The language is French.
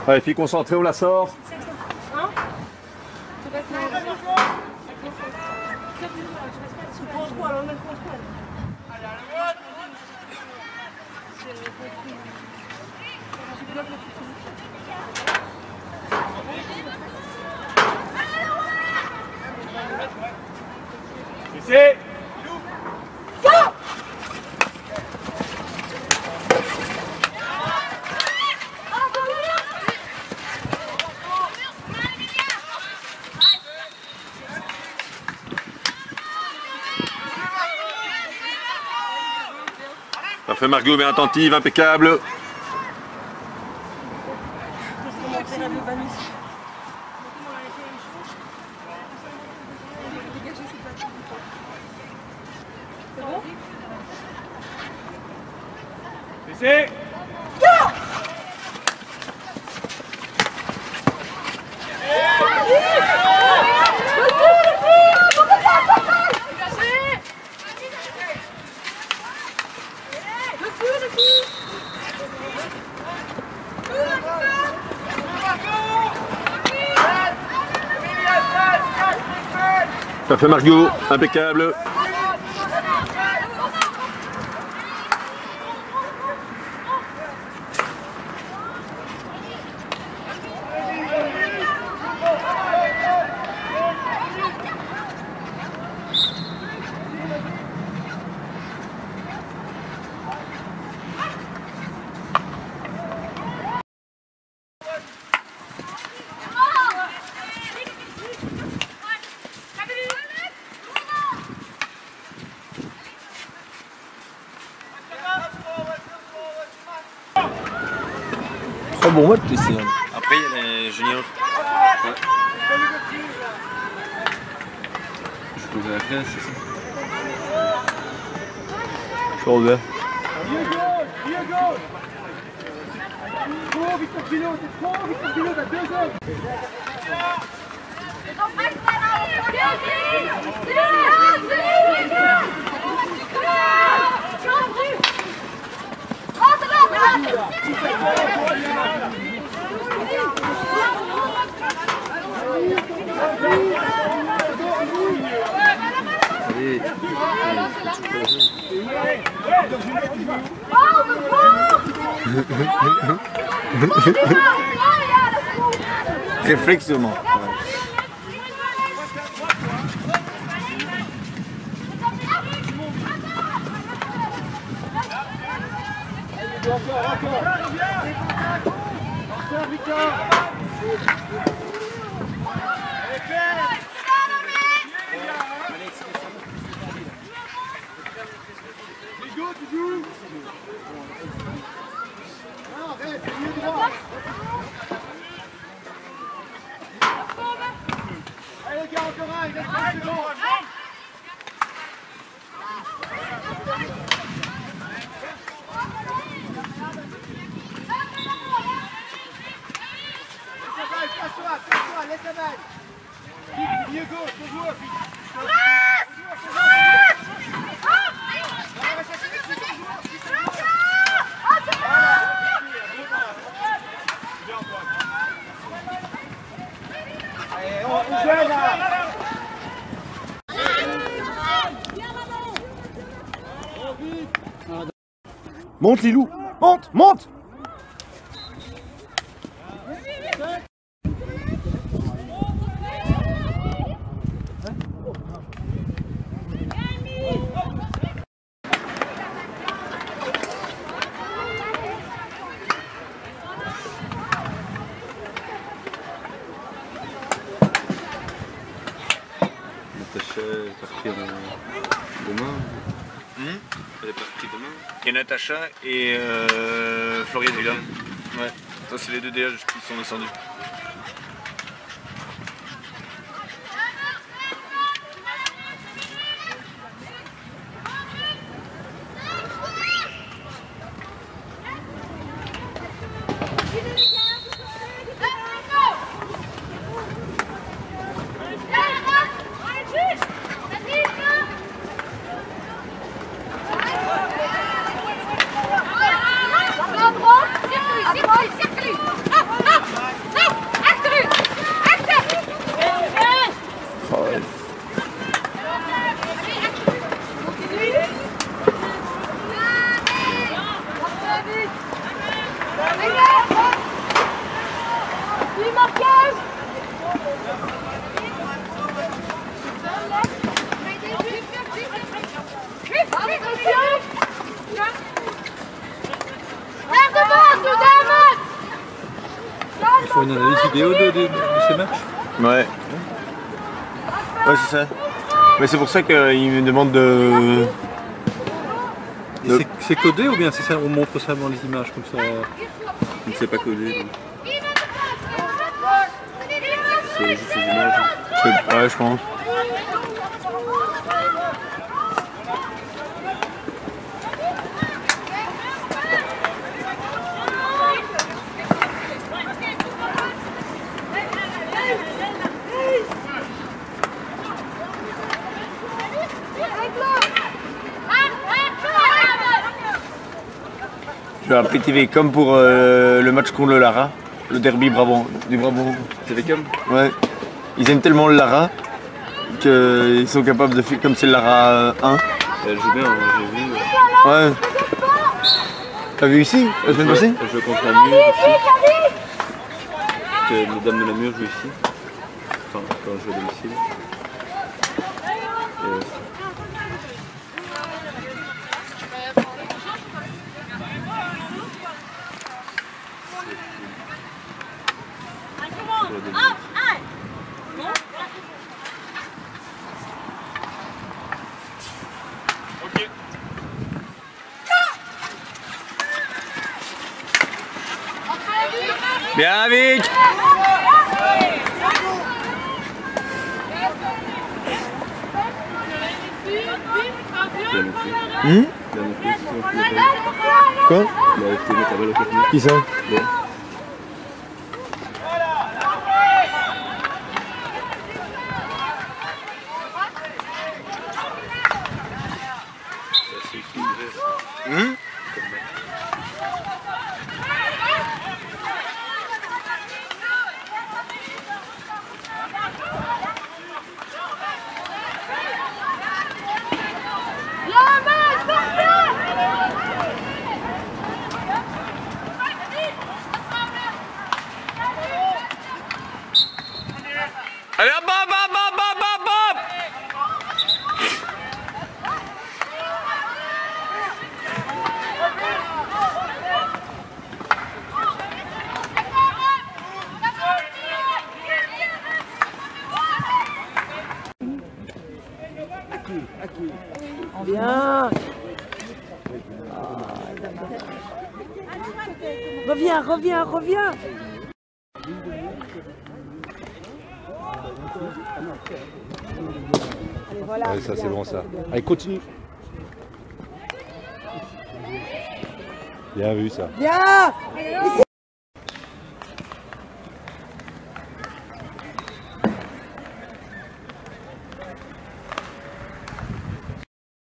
Allez, filles concentrées, on la sort. Ici. Parfait Margot, bien attentive, impeccable. C'est Parfait Margot, impeccable. Très bon match ici. Après il y a les juniors. Ouais. Je pose à la classe, c'est ça. Trop bien. Réflexement. Allez les gars, encore un, il reste 30 secondes. Casse-toi, laisse la balle. Milieu gauche, ton joueur. Monte Lilou, monte, monte. Natacha est partie demain. Elle est partie demain. Il y a Natacha et Florian est là. Ouais. Ça c'est les deux DH qui sont descendus. Circuit! Il faut une analyse vidéo de ces matchs. Ouais. Ouais, c'est ça. Mais c'est pour ça qu'il me demande de... C'est codé ou bien c'est ça, on montre ça dans les images comme ça? Je ne sais pas coder. Donc. C'est juste les images. Ouais, je pense. Je vais appeler TV comme pour le match contre le Lara, le derby Brabant, du Brabant. TV comme? Ouais. Ils aiment tellement le Lara qu'ils sont capables de faire comme c'est le Lara 1. Elle joue bien, j'ai vu. Ouais. T'as vu ici, la semaine passée? Elle joue contre la Mure ici. Que les dames de la Mure jouent ici. Enfin, quand je joue à domicile. Bien Vic. Quoi? Qui ça? Allez hop hop hop hop hop hop hop. Bien. Reviens, reviens, reviens. Allez, voilà. Ouais, ça c'est bon ça. Allez, continue. Bien vu ça. Bien. Ici.